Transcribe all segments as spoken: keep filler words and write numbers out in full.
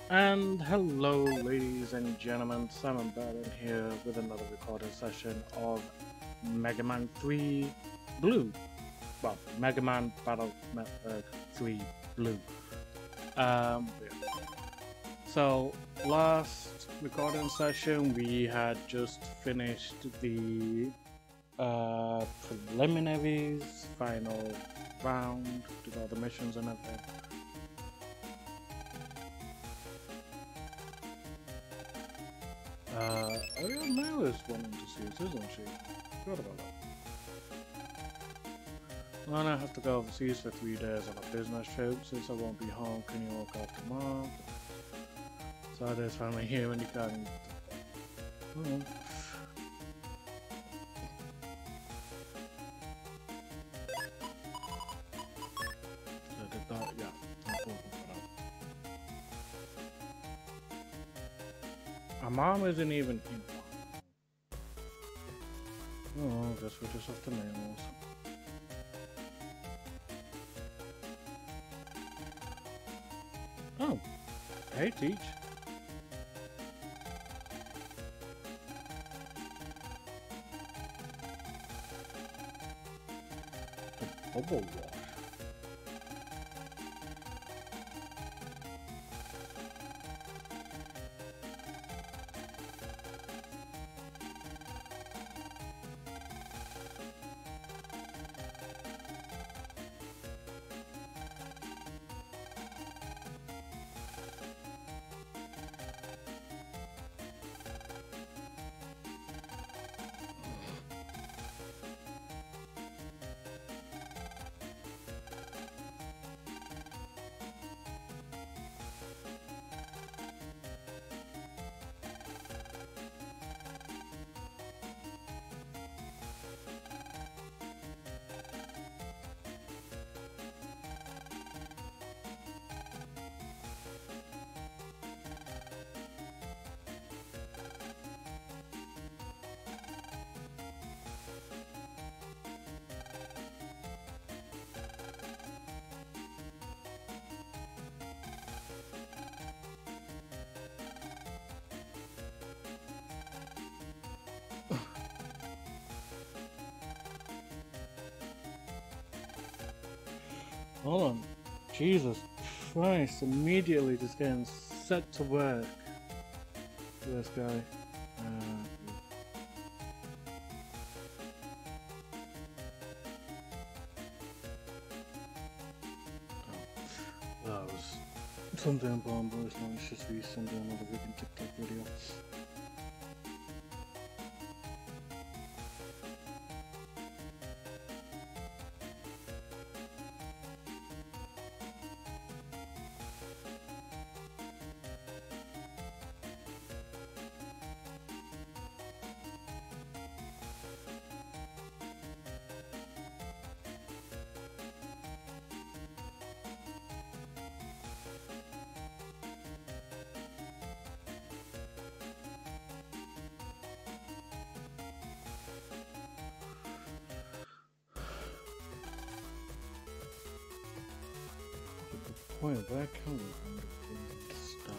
And hello, ladies and gentlemen, Simon Batten here with another recording session of Mega Man three Blue. Well, Mega Man Battle uh, three Blue. Um, yeah. So, last recording session, we had just finished the uh, preliminaries, final round, did all the missions and everything. Uh, Ariel is wanting to see us, isn't she? Forgot about that. Lana has to go overseas for three days on a business trip. Since I won't be home, can you walk off tomorrow? So there's family here and you can. Hmm. So I did that, yeah. Our mom isn't even in. Oh, I guess we just have to manuals. Oh, hey, Teach. The bubble wash. Hold on. Jesus Christ, immediately just getting set to work. This guy. Uh, oh, that was something important, but it's not. It's just me sending another freaking TikTok video. Point, where can we find a star?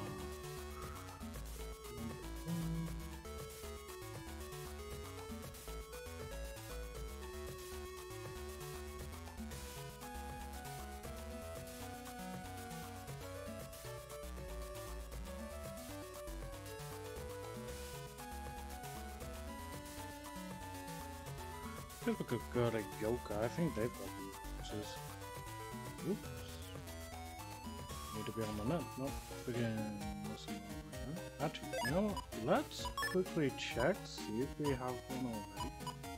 I think we could go to Yoka. I think they've got resources. Oops. Need to be on the net, not freaking messing around. Huh? Actually, you know, let's quickly check, see if we have one already.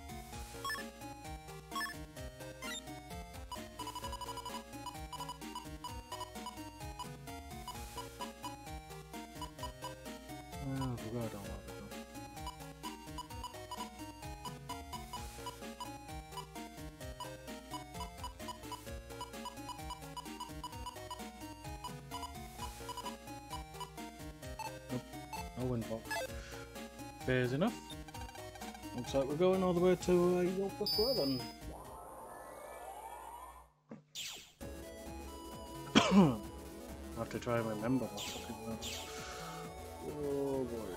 Oh, I forgot all of it. No inbox. Fair enough. Looks like we're going all the way to uh, Yoka Square then. Not to try and remember my fucking notes. Oh boy.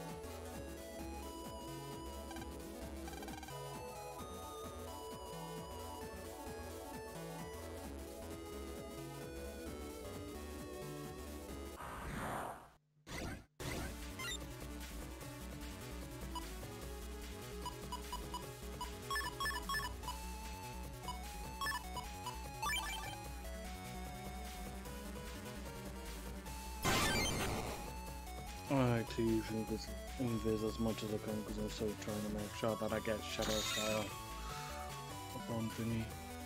I like to usually just invis as much as I can because I'm still trying to make sure that I get shadow style up on thingy.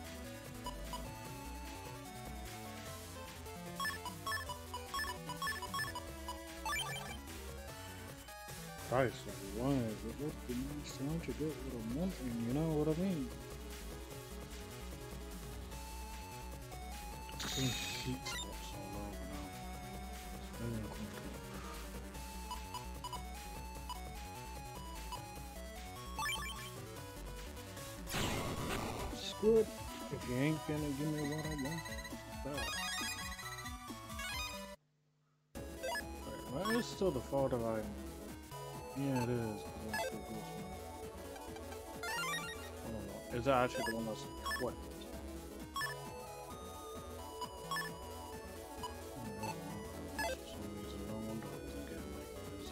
Price of wine, but what the nice time to get what I'm wanting, you know what I mean? Some heat spots all over now. It's very uncomfortable. Good. If you ain't gonna give me what I want, bad. Right, that is still the fault of item. Yeah, it is. Because I'm still good. I don't know. Is that actually the one that's what? For some reason, no wonder I wasn't getting like this.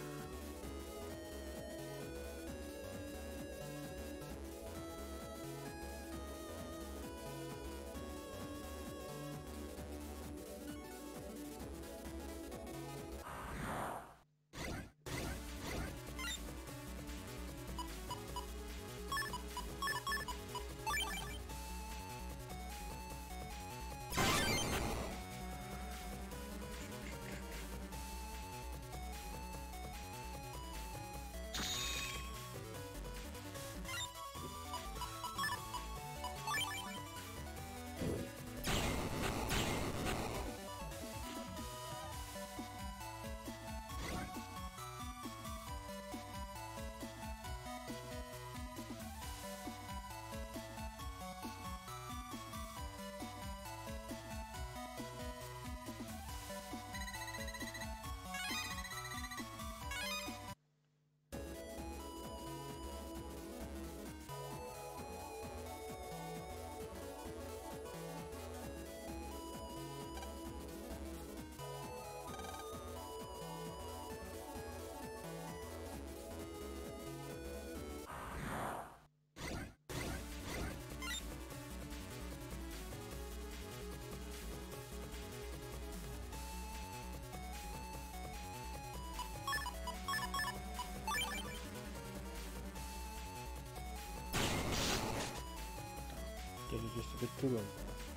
Did it just a bit too long?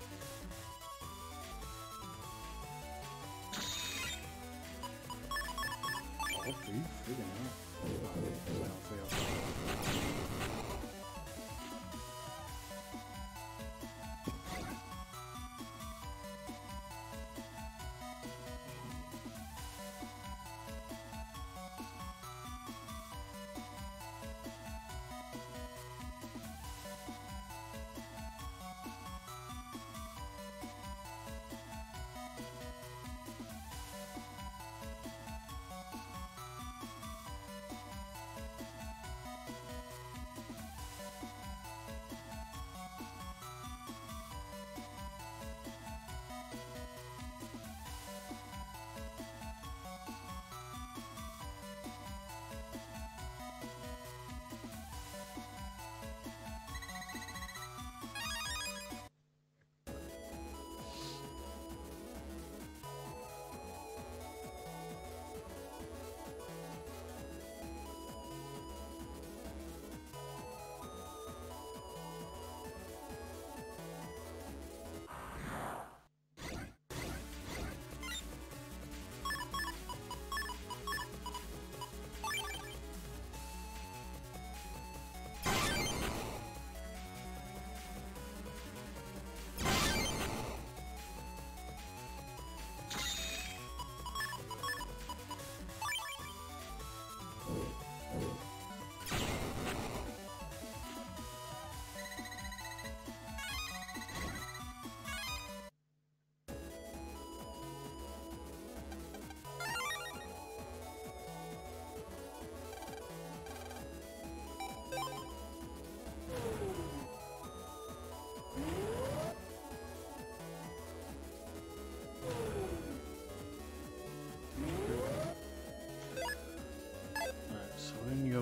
Oh, you friggin' hell.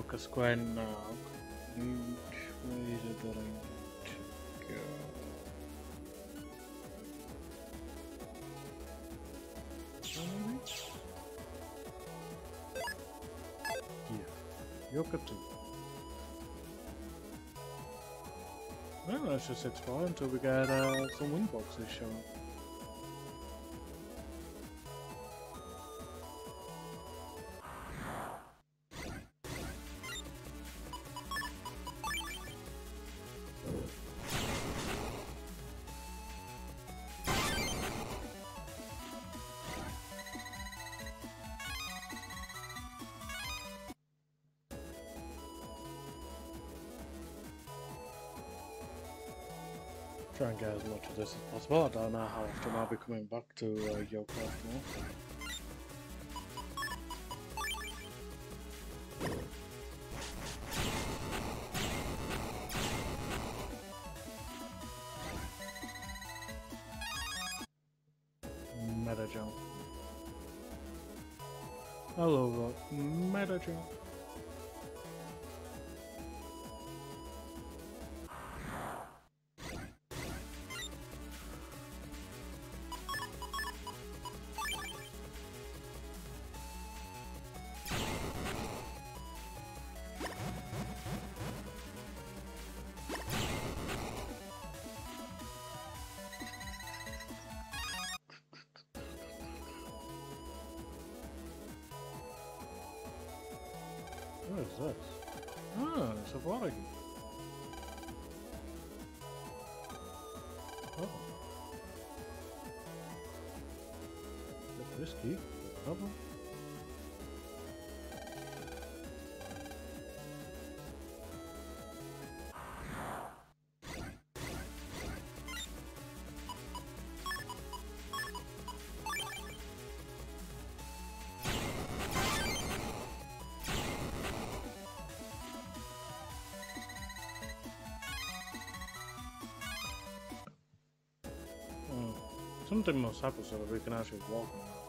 Yoka Square now. Which way is it that I need to go? Maybe? Yeah. Yoka two. Well, let's just explore until we get uh, some wind boxes shown. Try and get as much of this as possible. I don't know how often I'll be coming back to uh, Yoka after all. Meta jump. Hello, Rock. Meta jump. What is this? Ah, it's a body. Oh. Is this key? Double? Something must happen so that we can actually walk on that.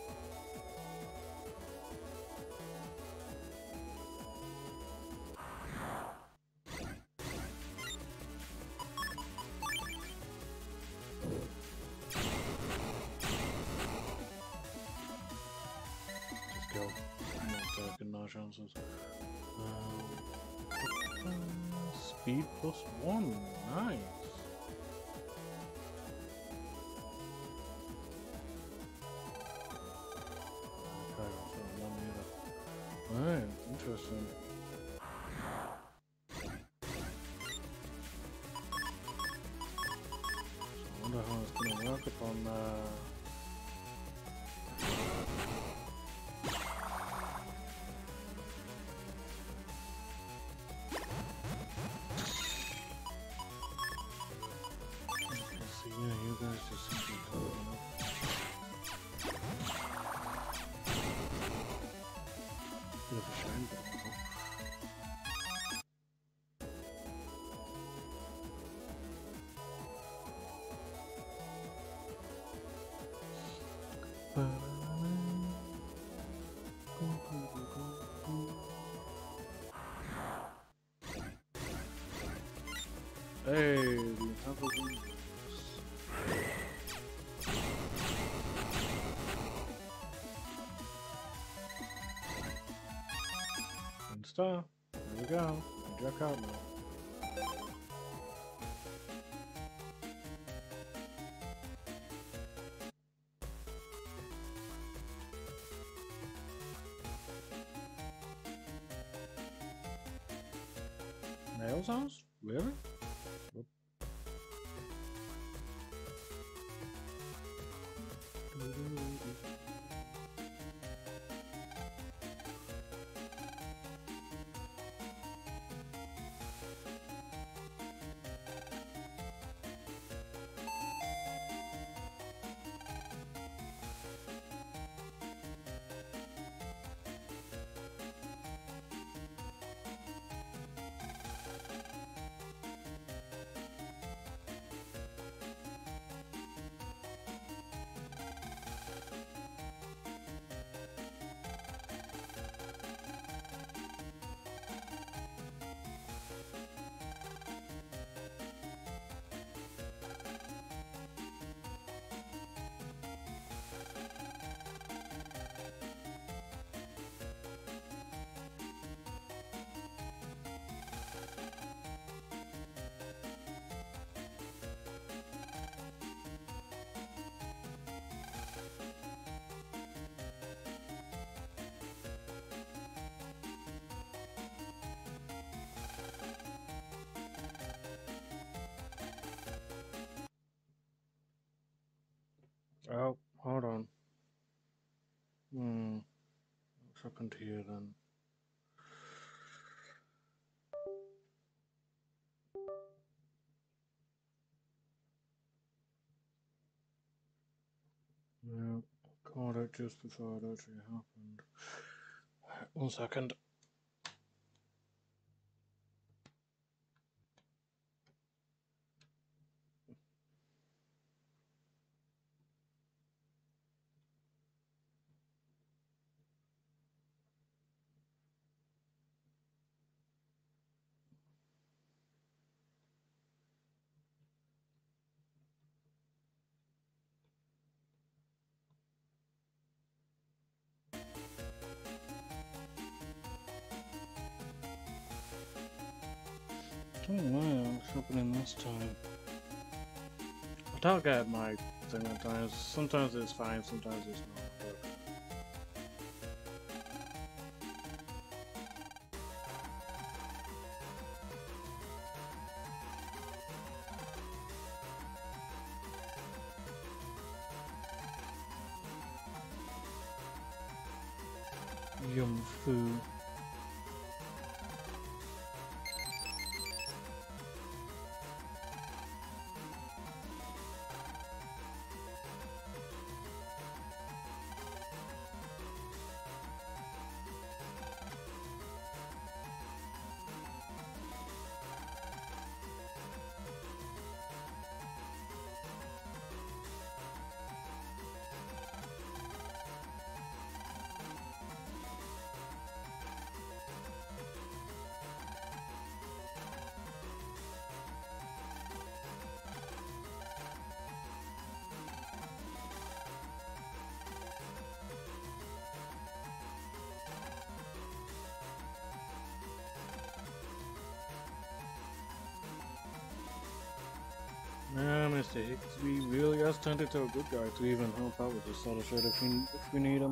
Just go. I'm not taking no chances. Um, speed plus one. Nice. Alright, interesting. So I wonder how it's gonna work upon uh let's see, yeah, you guys just seem to be cool enough. Bit of a shame, but I hey, we have a win. Star. There we go. We can jack out now. Nails house? Really? Whoop. hold on. Hmm. What's happened here then? Yeah, caught it just before it actually happened. One second. I don't know what's happening this time. I don't get my thing at times. Sometimes it's fine, sometimes it's not. But yum foo. Nah, Mister Higsby really has turned into a good guy to even help out with this sort of shit if we, if we need him.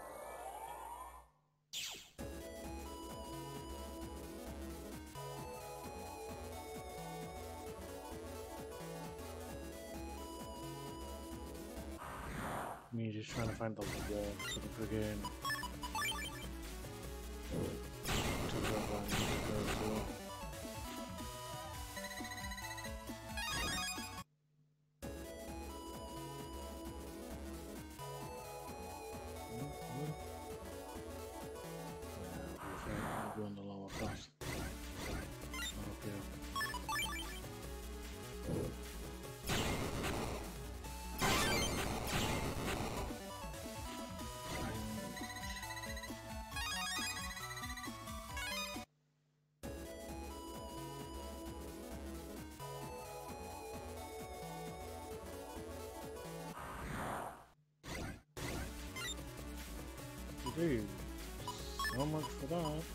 Me just trying to find the wall to the friggin' to the one to go to. I'll be on the lower class. Okay. Dude, so much for that.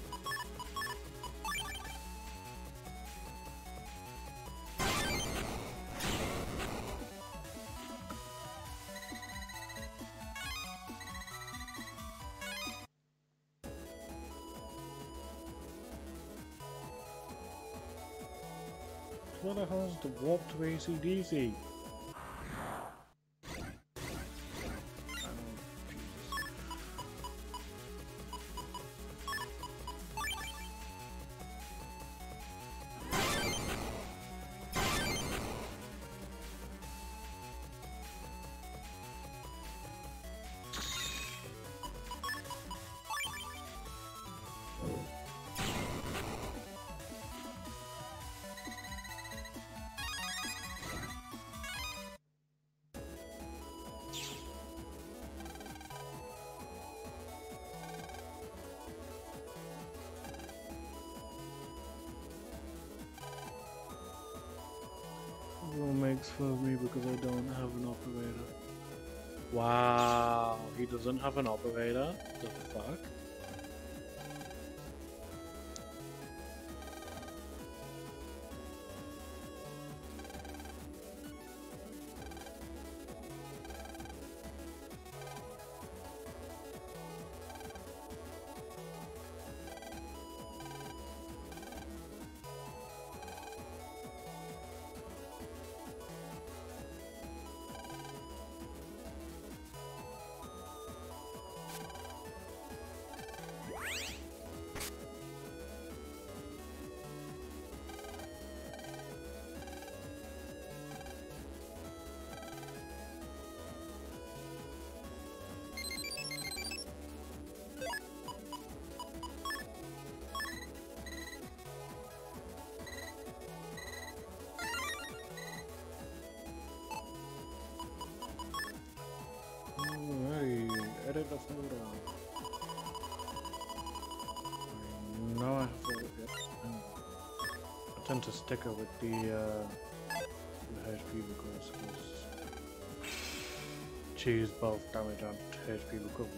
What the hell is the warp to A C D C? Everyone makes fun of me because I don't have an operator. Wow, he doesn't have an operator? The fuck? a photo. I know I have to look at. I tend to sticker with the uh, the H P because choose both damage and H P recovery.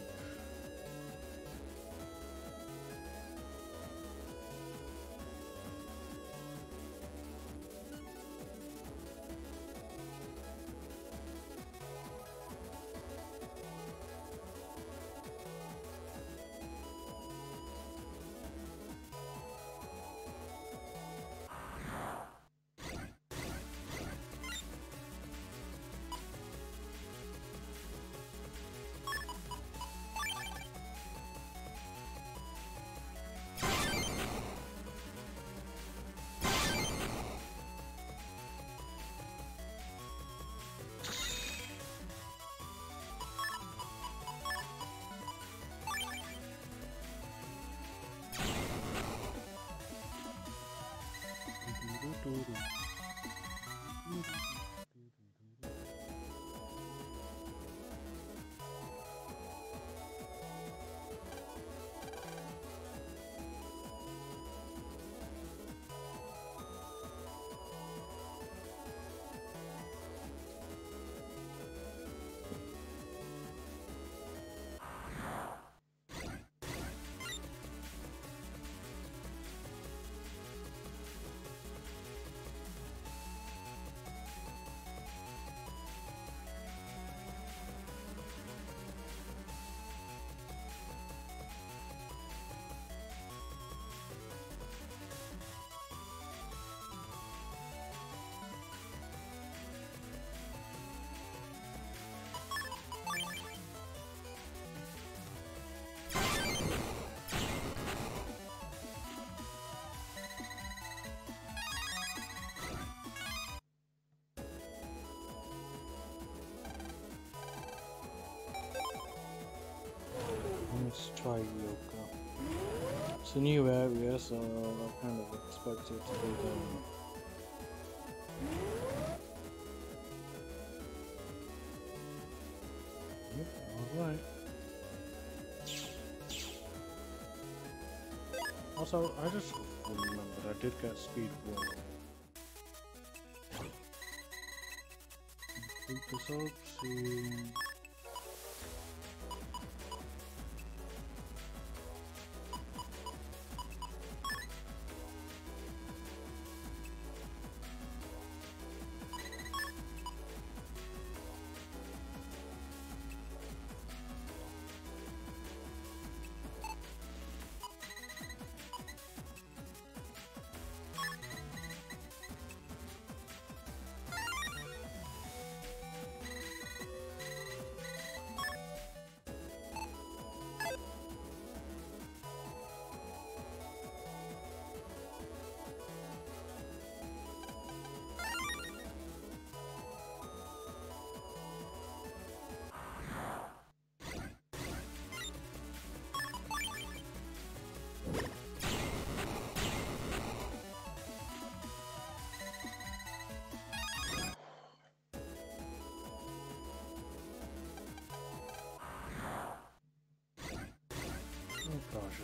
Let's try yoga. It's a new area, so I kind of expect it to be done. Yep, alright. Also, I just remembered I did get speed one. Keep this up, see. Oh gosh,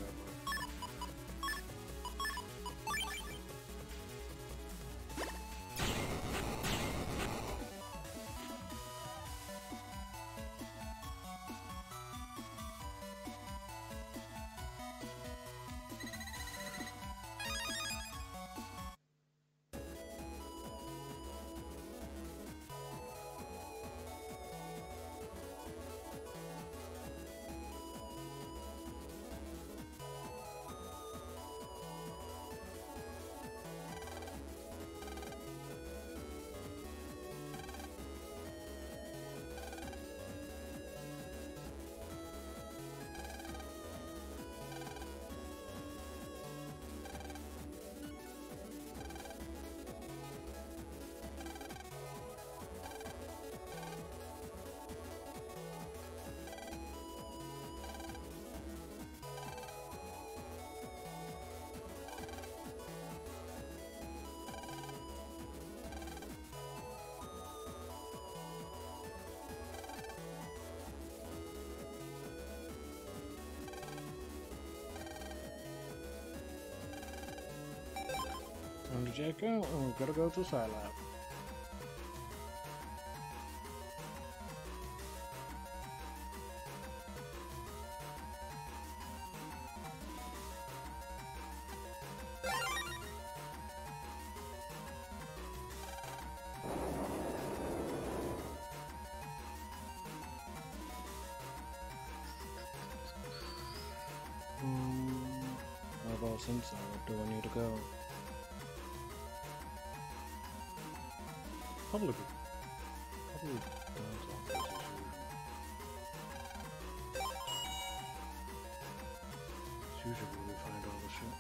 check out and we gotta go to Scilab. Inside, where do I need to go? Probably, probably downtown. It's usually where we find all the shit.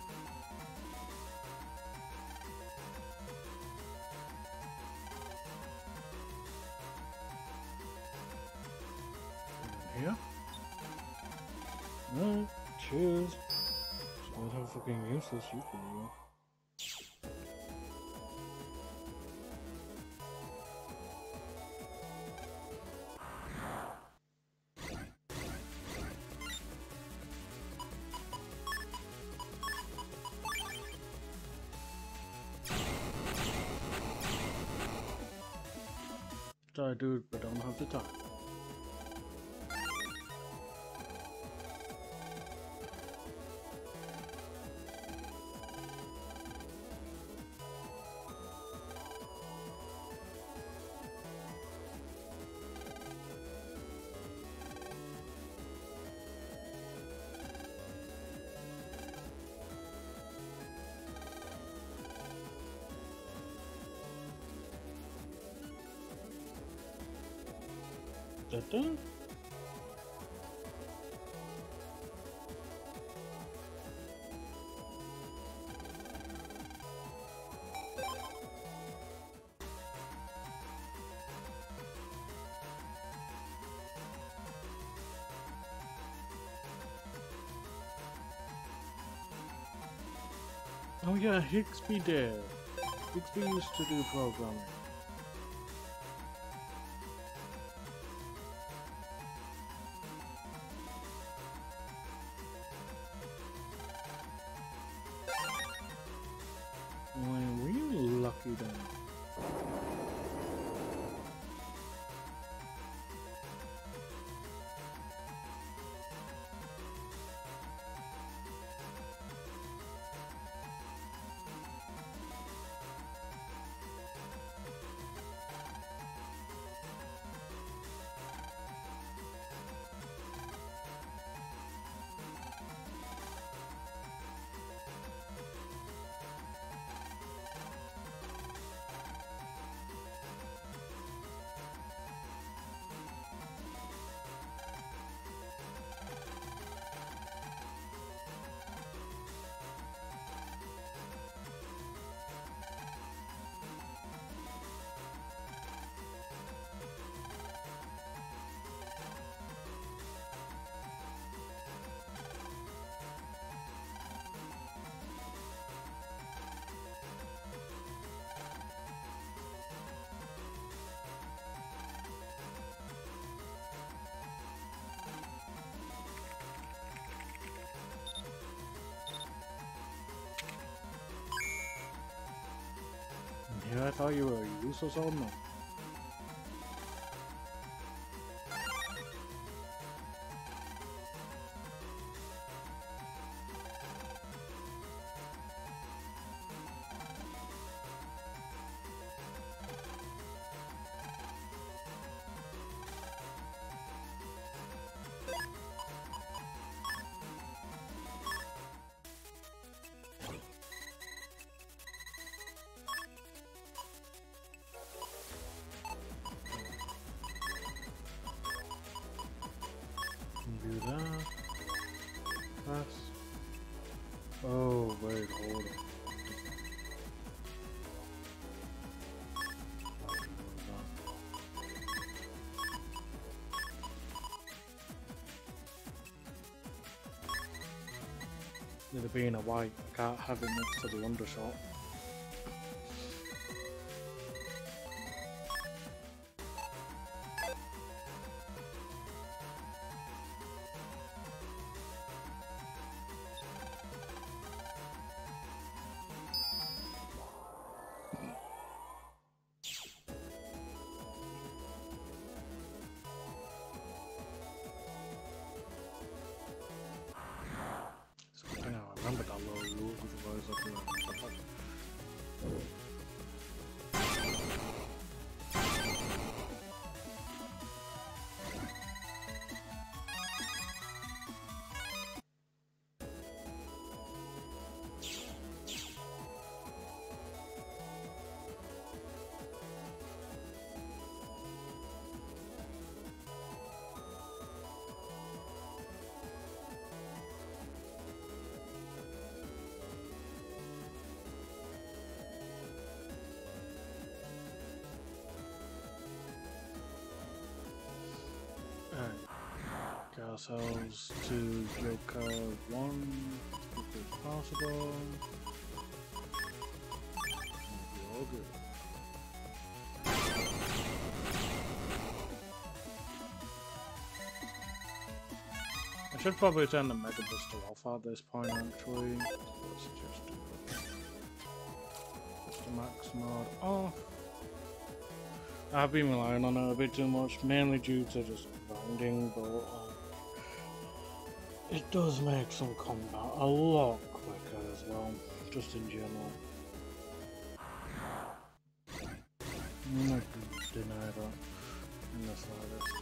In here? Alright, cheers. What how fucking useless you can be. Sorry, dude, but don't have the time. That done? Oh yeah, Higsby did. Higsby used to do programming. Well, really lucky then. Yeah, I thought you were useless or no. Do that. Pass. Oh, wait, hold on. With it being a white, I can't have it next to the undershot. ourselves to Yoka one as quickly as possible. We'll be all good. I should probably turn the Mega Buster off at this point, actually. Let's just do Buster Max mode off. I've been relying on it a bit too much, mainly due to just grinding, but uh, it does make some combat a lot quicker as well, just in general. I'm not gonna deny that in the slightest.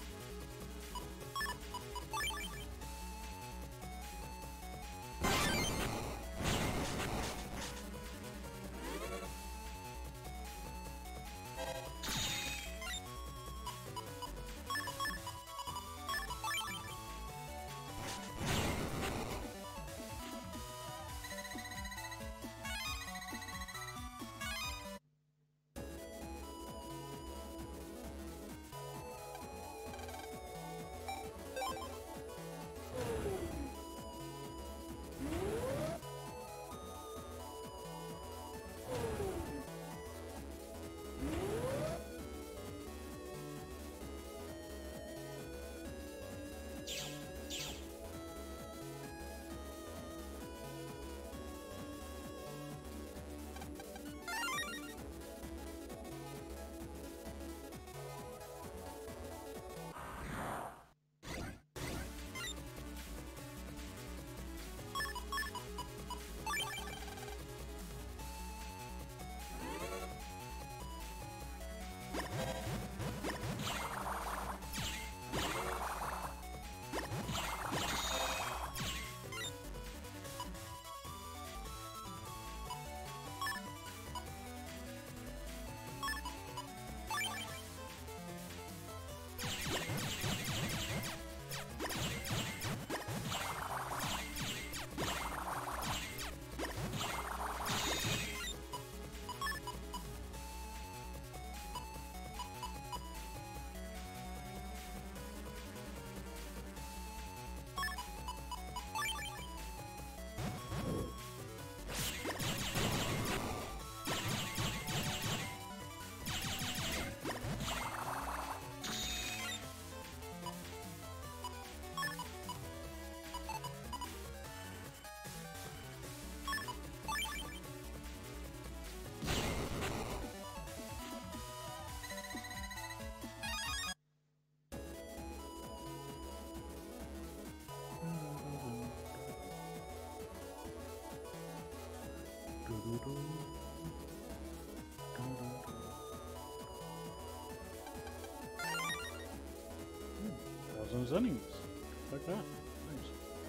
Thousands enemies. Like that. Nice.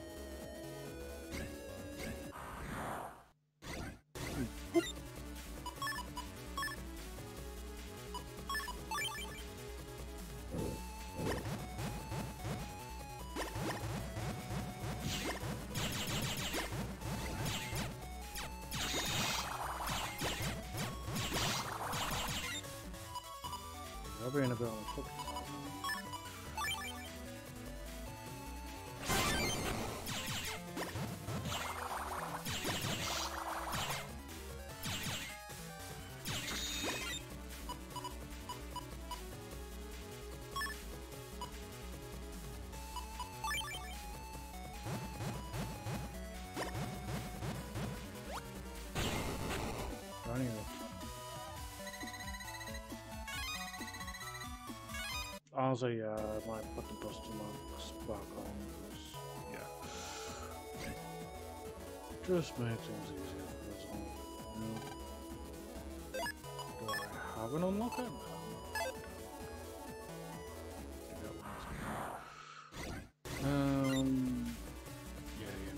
I'll be in a bit on a cookie. Also, yeah, I might put the Buster Max back on, because, yeah. Just make things easier for us all, you know. Do I have an unlock it? Um, yeah, you know.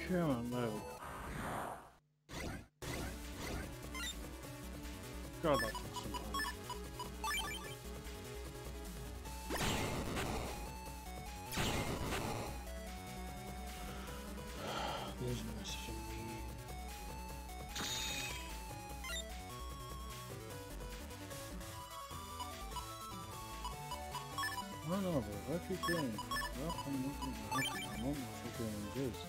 Come on, load. God, that took some time. There's a message in me. No, no, but what you doing? Well, I'm looking at the I'm not looking at this.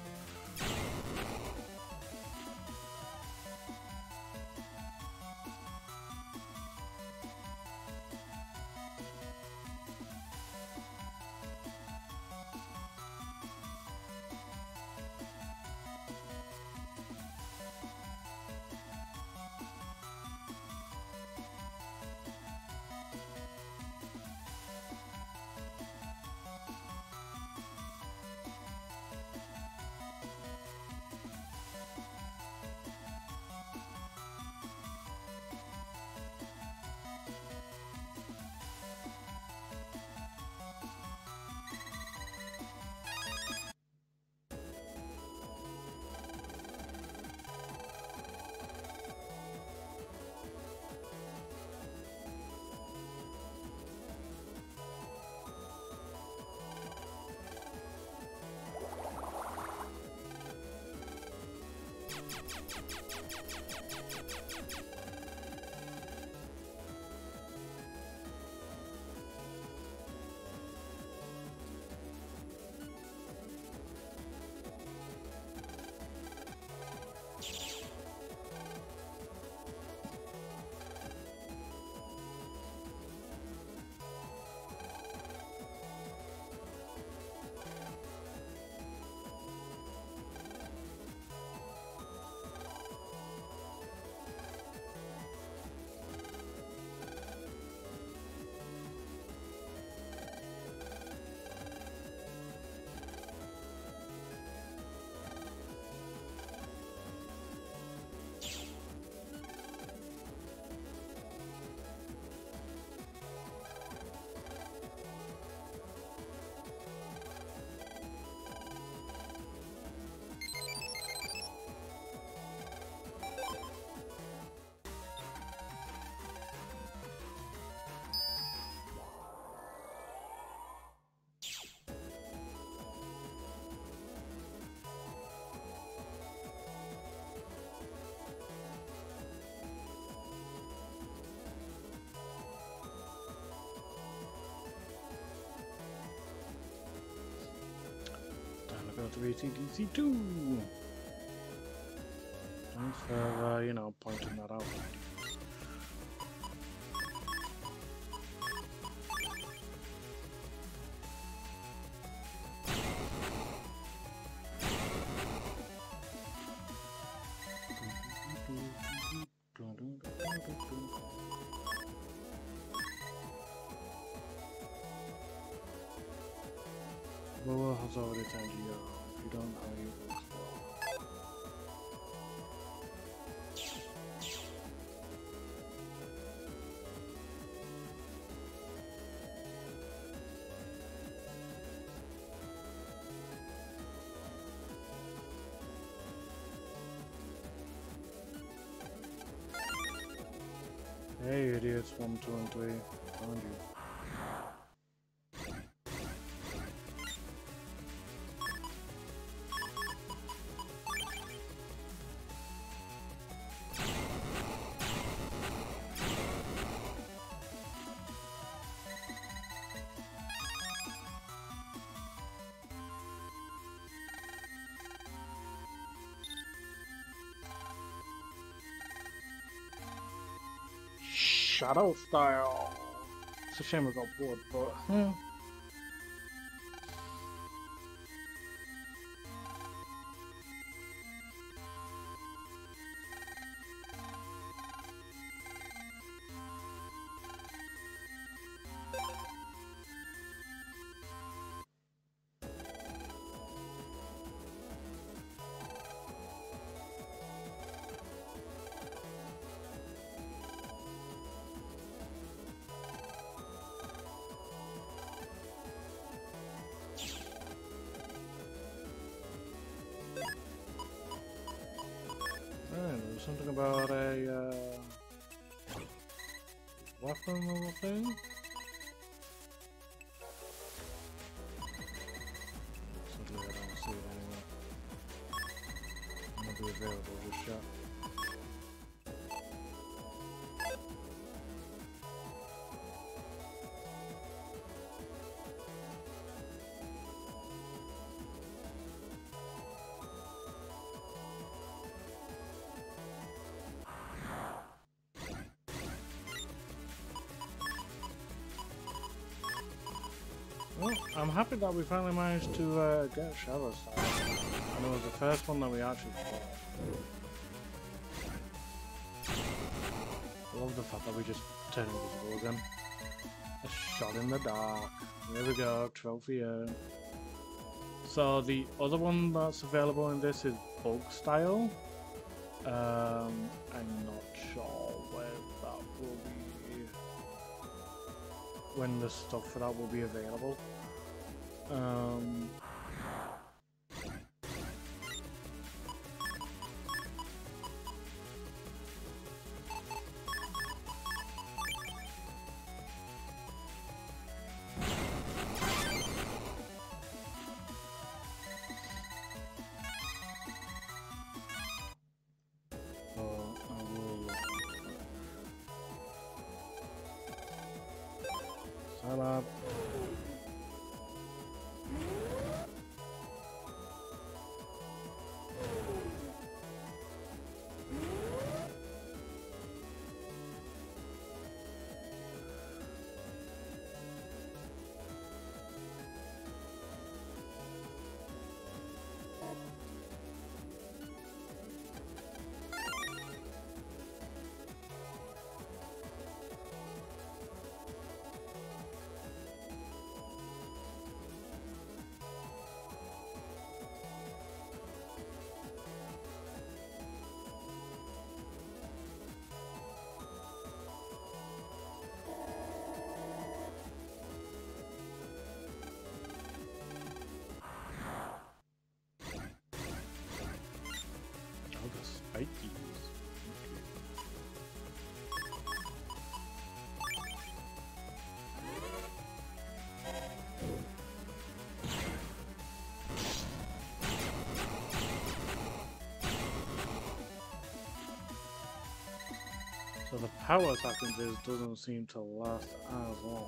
Go to A C D C two. Thanks for, uh, you know, pointing that out. Lower has already told you, if you don't know, you will explode. Hey idiots, one, two, and three, found you. Shadow style. It's a shame we got bored, but hmm. something about a uh, weapon or thing? Sadly, I don't see it anywhere. Might be available just yet. Well, I'm happy that we finally managed to uh, get Shadow Style. And it was the first one that we actually fought. I love the fact that we just turn invisible again. A shot in the dark. There we go, trophy earned. So the other one that's available in this is Bug Style. Um, I'm not sure where that will be. When the stuff for that will be available. Um, so I will set up. Oh, the spikies. So the power attack in this doesn't seem to last as long.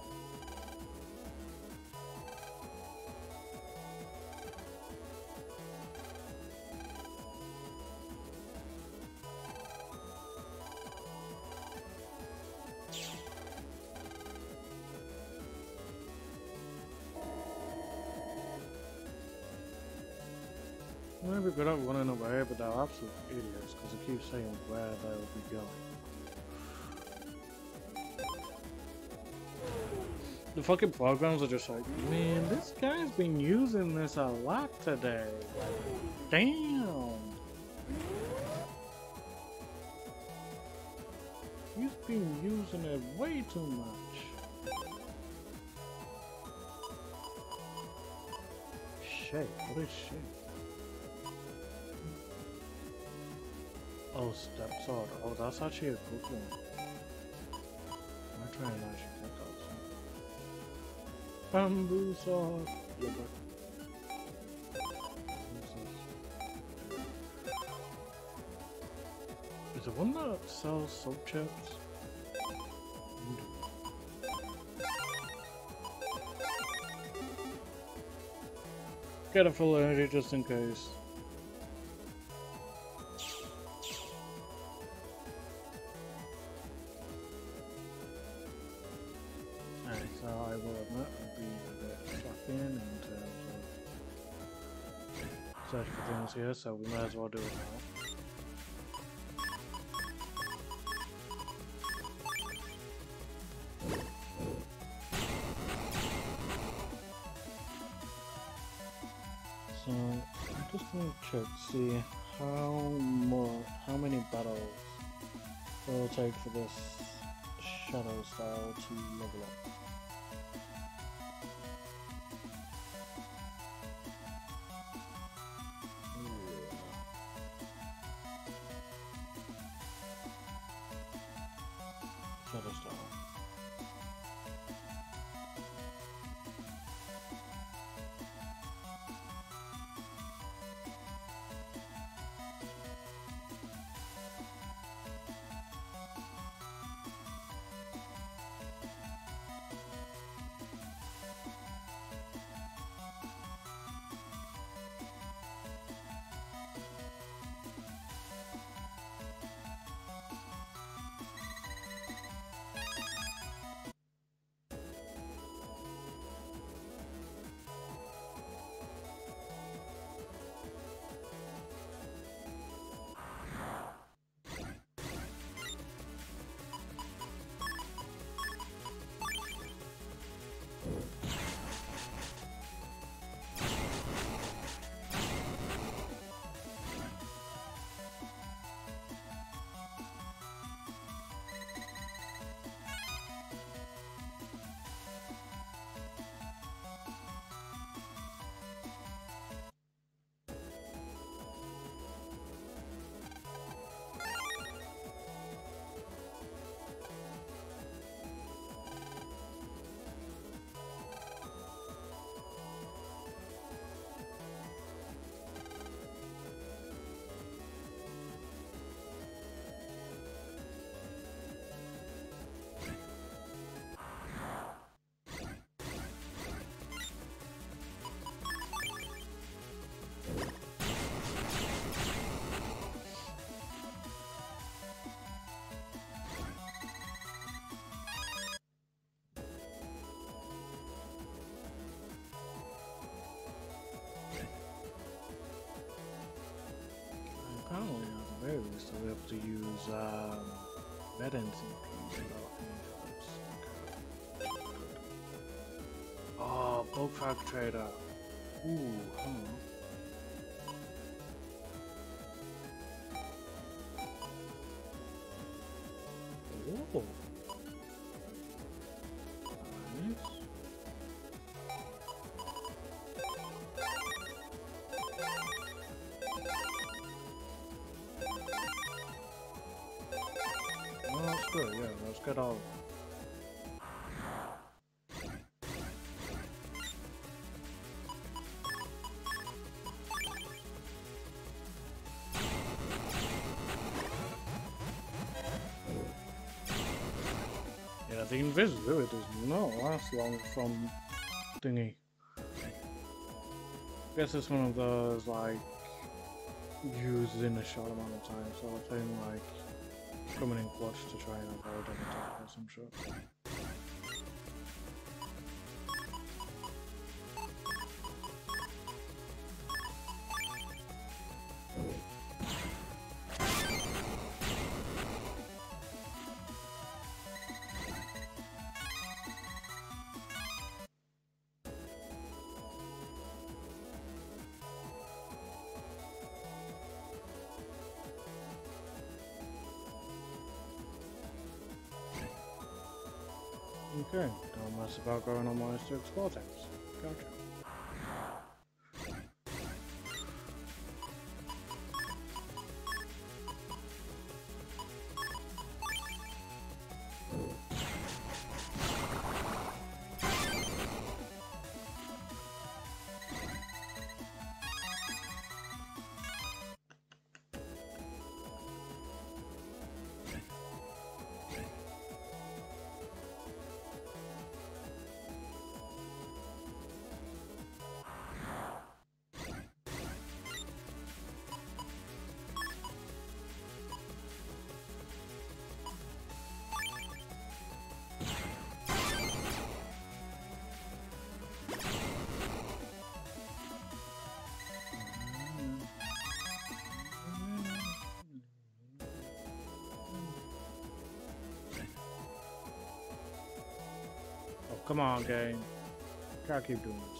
Maybe good at running away, but they're absolute idiots because they keep saying where they'll be going. The fucking programs are just like, man, this guy's been using this a lot today. Like, damn. He's been using it way too much. Shit, what is shit? Oh, step sword. Oh, that's actually a good one. I'm trying to actually get that. Bamboo sword. Yeah, but... Is it one that sells sub chips? Get a full energy just in case. So I will admit I'll be a bit stuck in in terms of search for things here, so we might as well do it now. So I'm just going to check, see how more, how many battles it will take for this shadow style to level up. though. Apparently, at the very least, I'll be able to use um, med N C Ps without any helps. Okay. Oh, bulk frag trader. Ooh, huh. Oh. Nice. Oh, that's good, yeah, let's get all. Yeah, the invisibility does not last long from thingy. I guess it's one of those, like, used in a short amount of time, so I think, like, coming in clutch to try and avoid an attack or some shit. Okay, don't mess about going on mines to explore things. Gotcha. Oh, come on, game. Gotta keep doing this.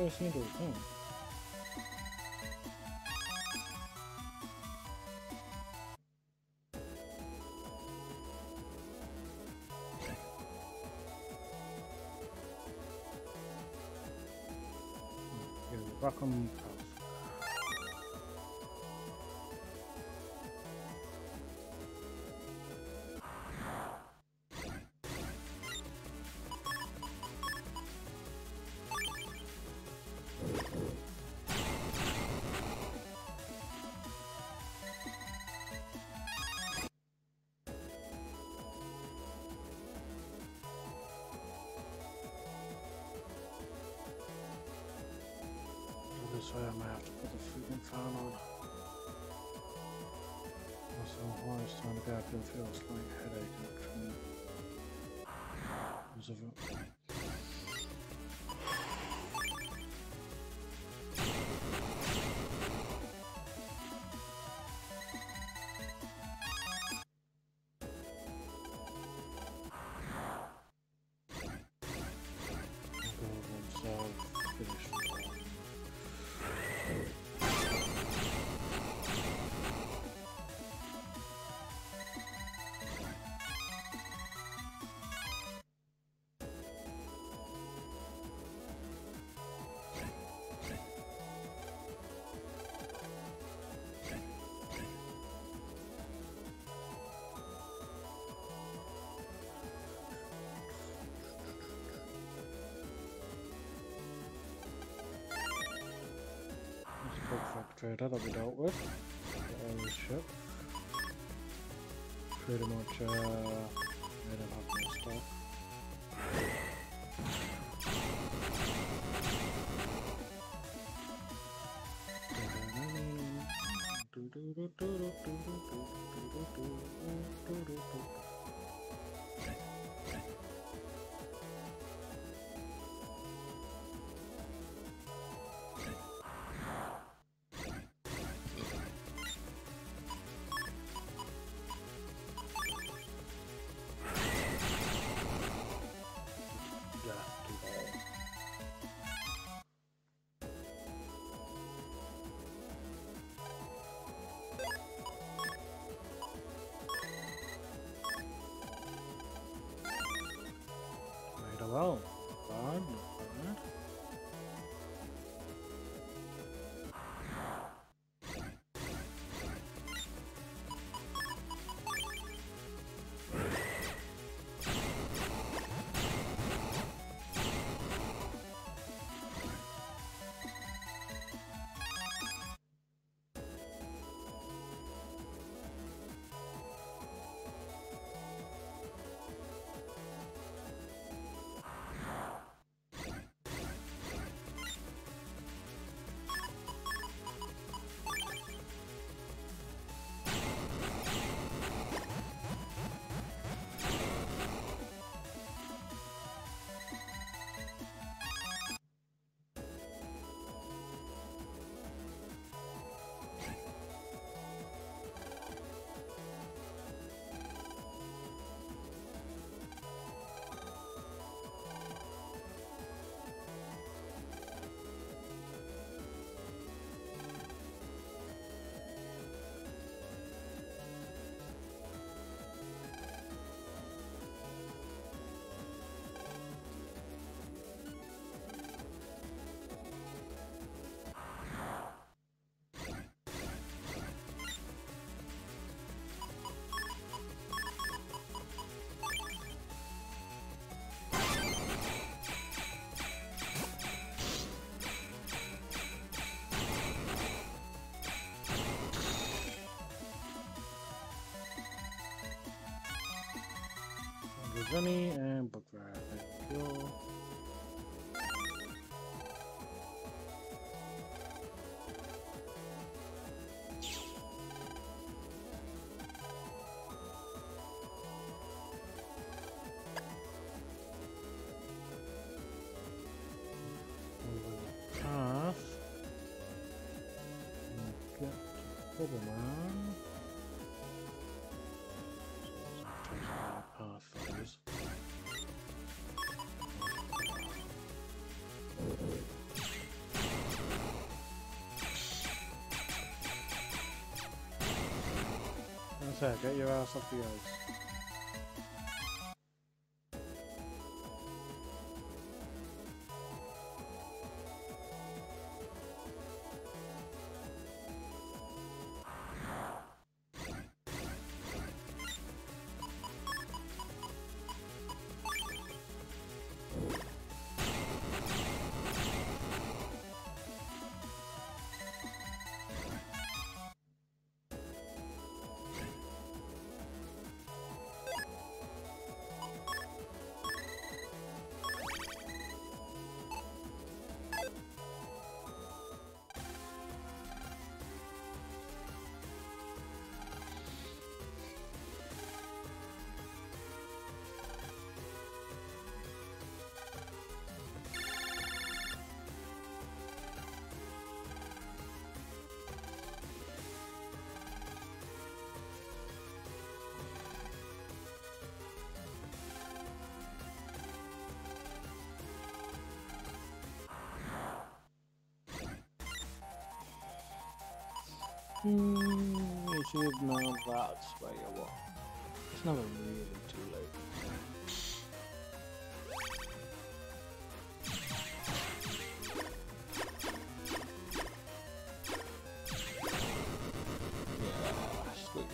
I seem to think. Welcome. So I might have to put the freaking fan on. Also, horn is trying to get up and feel a slight headache from because of it. Trader that we dealt with. All this shit. Pretty much, uh, made him have more stuff. Well, bad, not bad. Gunny and book wrap. Thank you. Path. Get to bubbleman. Path those. said, get your ass off the ice. Hmm, you should know that's where you are. It's never really too late. Yeah, sweet.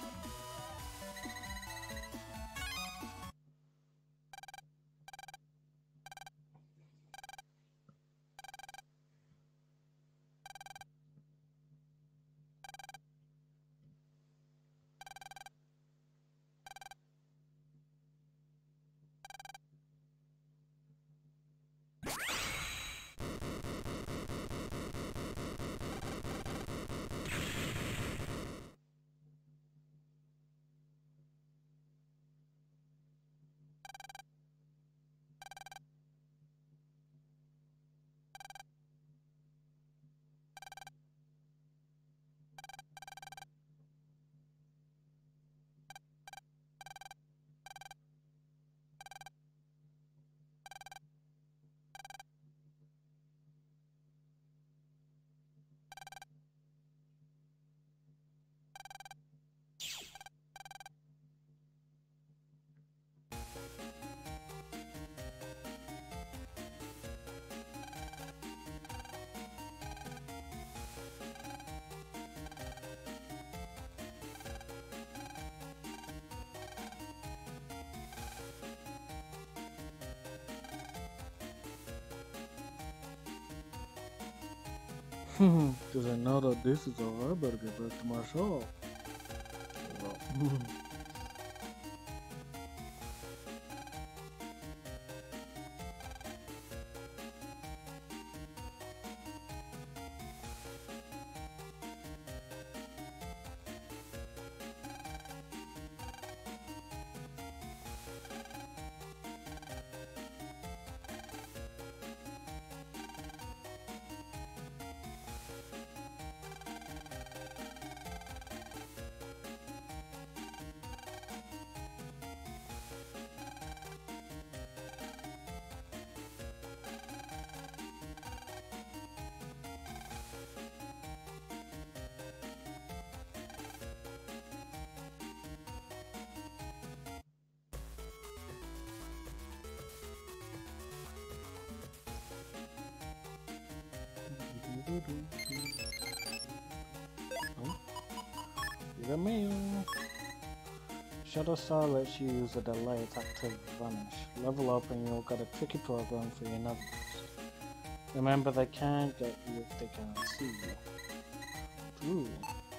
Because I know that this is over, I better get back to my shop. Oh, here's a mail. Shadow Star lets you use a delay attack to vanish. Level up and you'll get a tricky program for your navi. Remember, they can't get you if they can't see you. True.